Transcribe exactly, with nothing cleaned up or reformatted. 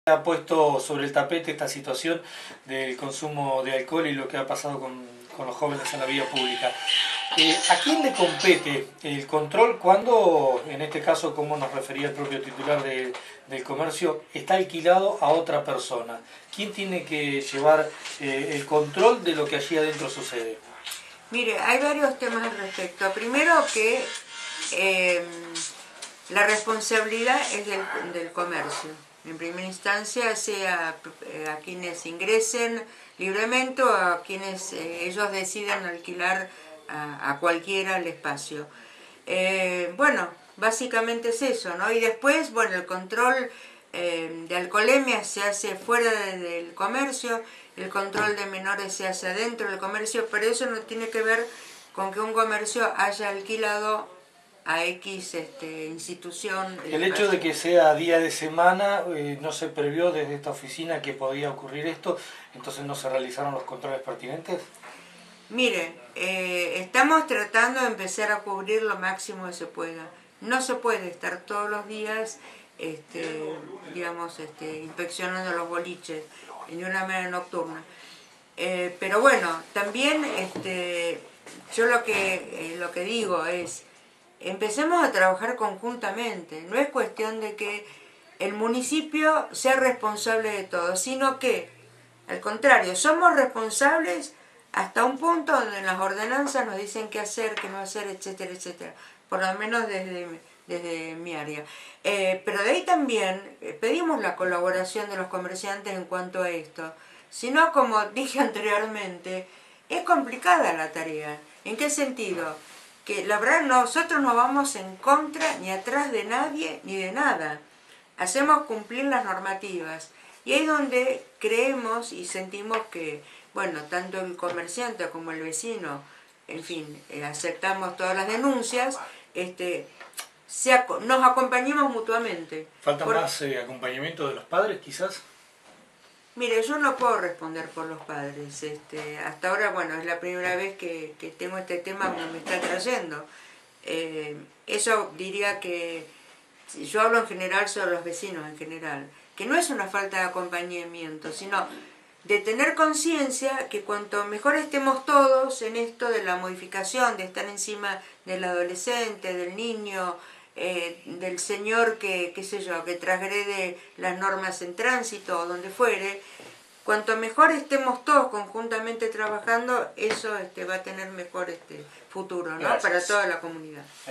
Ha puesto sobre el tapete esta situación del consumo de alcohol y lo que ha pasado con, con los jóvenes en la vía pública. Eh, ¿A quién le compete el control cuando, en este caso, como nos refería el propio titular de, del comercio, está alquilado a otra persona? ¿Quién tiene que llevar eh, el control de lo que allí adentro sucede? Mire, hay varios temas al respecto. Primero que eh, la responsabilidad es del, del comercio. En primera instancia, sea a quienes ingresen libremente o a quienes eh, ellos deciden alquilar a, a cualquiera el espacio. Eh, bueno, básicamente es eso, ¿no? Y después, bueno, el control eh, de alcoholemia se hace fuera de, del comercio, el control de menores se hace adentro del comercio, pero eso no tiene que ver con que un comercio haya alquilado a X este, institución. El hecho de que sea día de semana, eh, no se previó desde esta oficina que podía ocurrir esto, entonces no se realizaron los controles pertinentes. Mire, eh, estamos tratando de empezar a cubrir lo máximo que se pueda. No se puede estar todos los días, este, digamos, este, inspeccionando los boliches de una manera nocturna. Eh, pero bueno, también este, yo lo que, eh, lo que digo es, empecemos a trabajar conjuntamente. No es cuestión de que el municipio sea responsable de todo, sino que, al contrario, somos responsables hasta un punto donde en las ordenanzas nos dicen qué hacer, qué no hacer, etcétera, etcétera. Por lo menos desde, desde mi área. Eh, pero de ahí también eh, pedimos la colaboración de los comerciantes en cuanto a esto. Si no, como dije anteriormente, es complicada la tarea. ¿En qué sentido? Que la verdad nosotros no vamos en contra ni atrás de nadie ni de nada. Hacemos cumplir las normativas. Y ahí es donde creemos y sentimos que, bueno, tanto el comerciante como el vecino, en fin, eh, aceptamos todas las denuncias, este, se, nos acompañemos mutuamente. ¿Falta Por, más eh, acompañamiento de los padres, quizás? Mire, yo no puedo responder por los padres. Este, hasta ahora, bueno, es la primera vez que, que tengo este tema que me está trayendo. Eh, eso diría que, yo hablo en general sobre los vecinos en general, que no es una falta de acompañamiento, sino de tener conciencia que cuanto mejor estemos todos en esto de la modificación, de estar encima del adolescente, del niño, eh, del señor que, qué sé yo, que transgrede las normas en tránsito o donde fuere, cuanto mejor estemos todos conjuntamente trabajando, eso este, va a tener mejor este, futuro, ¿no? Para toda la comunidad.